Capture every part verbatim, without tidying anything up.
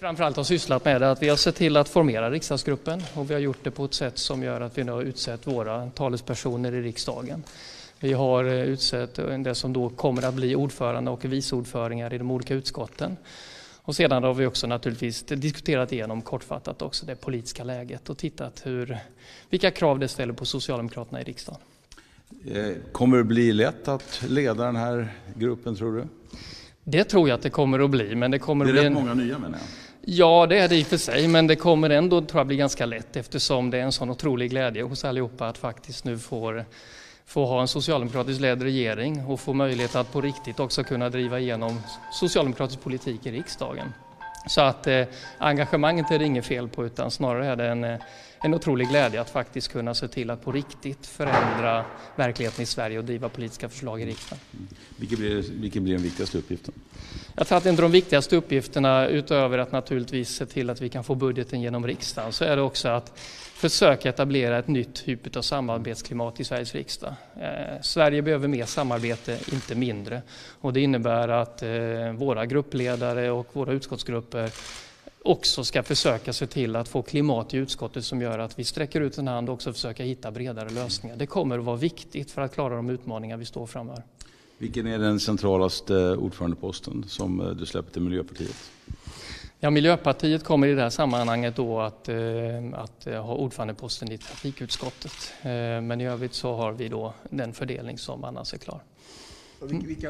Framförallt har sysslat med det att vi har sett till att formera riksdagsgruppen och vi har gjort det på ett sätt som gör att vi nu har utsett våra talespersoner i riksdagen. Vi har utsett det som då kommer att bli ordförande och vice ordförande i de olika utskotten. Och sedan har vi också naturligtvis diskuterat igenom kortfattat också det politiska läget och tittat hur, vilka krav det ställer på Socialdemokraterna i riksdagen. Kommer det bli lätt att leda den här gruppen, tror du? Det tror jag att det kommer att bli. Men det kommer det är att bli rätt en... många nya, menar jag. Ja, det är det i och för sig, men det kommer ändå, tror jag, bli ganska lätt eftersom det är en sån otrolig glädje hos allihopa att faktiskt nu får, få ha en socialdemokratisk ledd regering och få möjlighet att på riktigt också kunna driva igenom socialdemokratisk politik i riksdagen. Så att eh, engagemanget är det inget fel på, utan snarare är det en, en otrolig glädje att faktiskt kunna se till att på riktigt förändra verkligheten i Sverige och driva politiska förslag i riksdagen. Vilken blir, vilken blir den viktigaste uppgiften? Jag tror att en av de viktigaste uppgifterna, utöver att naturligtvis se till att vi kan få budgeten genom riksdagen, så är det också att försöka etablera ett nytt typ av samarbetsklimat i Sveriges riksdag. Eh, Sverige behöver mer samarbete, inte mindre. Och det innebär att eh, våra gruppledare och våra utskottsgrupper också ska försöka se till att få klimat i utskottet som gör att vi sträcker ut en hand och också försöka hitta bredare lösningar. Det kommer att vara viktigt för att klara de utmaningar vi står framför. Vilken är den centralaste ordförandeposten som du släpper till Miljöpartiet? Ja, Miljöpartiet kommer i det här sammanhanget då att, eh, att ha ordförandeposten i trafikutskottet. Eh, men i övrigt så har vi då den fördelning som annars är klar. Mm. Vilka...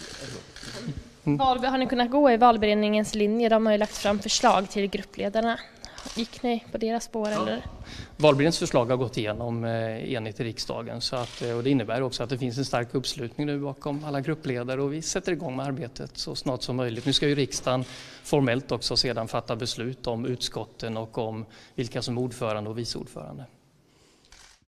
Mm. Har ni kunnat gå i valberedningens linje? De har ju lagt fram förslag till gruppledarna. Gick ni på deras spår? Ja. Eller? Valberedningens förslag har gått igenom eh, enigt i riksdagen så att, och det innebär också att det finns en stark uppslutning nu bakom alla gruppledare och vi sätter igång med arbetet så snart som möjligt. Nu ska ju riksdagen formellt också sedan fatta beslut om utskotten och om vilka som är ordförande och vice ordförande.